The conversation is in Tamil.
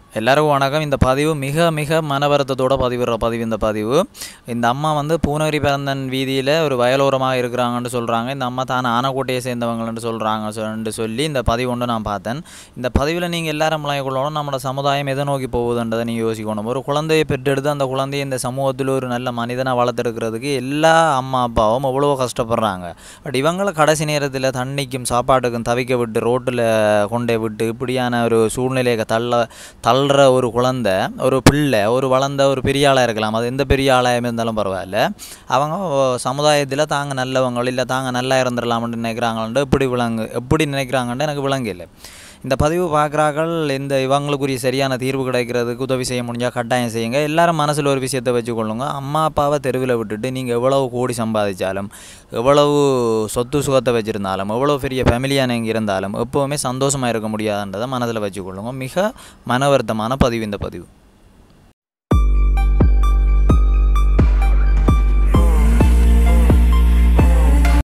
எல்லாருக்கும் வணக்கம். இந்த பதிவு மிக மிக மனவருத்தத்தோட பதிவிடுற பதிவு இந்த பதிவு. இந்த அம்மா வந்து பூனகிரி பரந்தன் வீதியில் ஒரு வயலோரமாக இருக்கிறாங்கன்னு சொல்கிறாங்க. இந்த அம்மா தான் ஆனக்கோட்டையை சேர்ந்தவங்கள்னு சொல்கிறாங்க சொல்லி இந்த பதிவு ஒன்று நான் பார்த்தேன். இந்த பதிவில் நீங்கள் எல்லாரும் கொள்ளணும், நம்மளோட சமுதாயம் எதை நோக்கி போகுதுன்றதை நீங்கள் யோசிக்கணும். ஒரு குழந்தையை பெற்றெடுத்து அந்த குழந்தையை இந்த சமூகத்தில் ஒரு நல்ல மனிதனை வளர்த்தெடுக்கிறதுக்கு எல்லா அம்மா அப்பாவும் எவ்வளோ கஷ்டப்படுறாங்க. பட் இவங்களை கடைசி நேரத்தில் தண்ணிக்கும் சாப்பாட்டுக்கும் தவிக்க விட்டு ரோட்டில் கொண்டே விட்டு இப்படியான ஒரு சூழ்நிலையை தள்ளுற ஒரு குழந்தை, ஒரு பிள்ளை, ஒரு வளர்ந்த ஒரு பெரிய ஆளாக இருக்கலாம். அது எந்த பெரிய ஆளாக இருந்தாலும் பரவாயில்ல. அவங்க சமுதாயத்தில் தாங்க நல்லவங்க இல்லை தாங்க நல்லா இருந்துடலாம்னு நினைக்கிறாங்கன்ட்டு எப்படி நினைக்கிறாங்கன்ட்டு எனக்கு விளங்கலை. இந்த பதிவு பார்க்குறாக்கள் இந்த இவங்களுக்குரிய சரியான தீர்வு கிடைக்கிறதுக்கு உதவி செய்ய முடிஞ்சால் கட்டாயம் செய்யுங்க. எல்லாரும் மனசில் ஒரு விஷயத்தை வச்சுக்கொள்ளுங்க. அம்மா அப்பாவை தெருவில் விட்டுட்டு நீங்கள் எவ்வளவு கோடி சம்பாதிச்சாலும், எவ்வளவு சொத்து சுகத்தை வச்சுருந்தாலும், எவ்வளோ பெரிய ஃபேமிலியாக நீங்கள் இருந்தாலும் எப்போவுமே சந்தோஷமாக இருக்க முடியாதுன்றதை மனதில் வச்சுக்கொள்ளுங்க. மிக மன வருத்தமான பதிவு இந்த பதிவு.